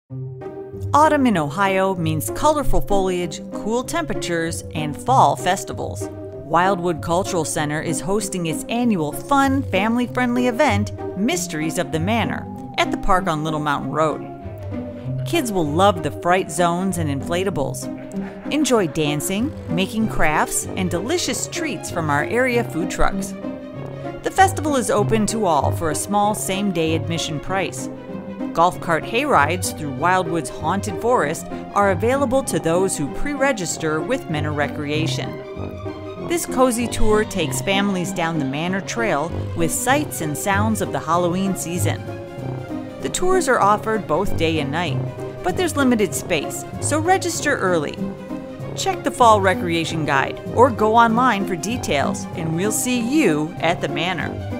Autumn in Ohio means colorful foliage, cool temperatures, and fall festivals. Wildwood Cultural Center is hosting its annual fun, family-friendly event, Mysteries of the Manor, at the park on Little Mountain Road. Kids will love the fright zones and inflatables. Enjoy dancing, making crafts, and delicious treats from our area food trucks. The festival is open to all for a small same-day admission price. Golf cart hayrides through Wildwood's haunted forest are available to those who pre-register with Manor Recreation. This cozy tour takes families down the Manor Trail with sights and sounds of the Halloween season. The tours are offered both day and night, but there's limited space, so register early. Check the Fall Recreation Guide or go online for details, and we'll see you at the Manor.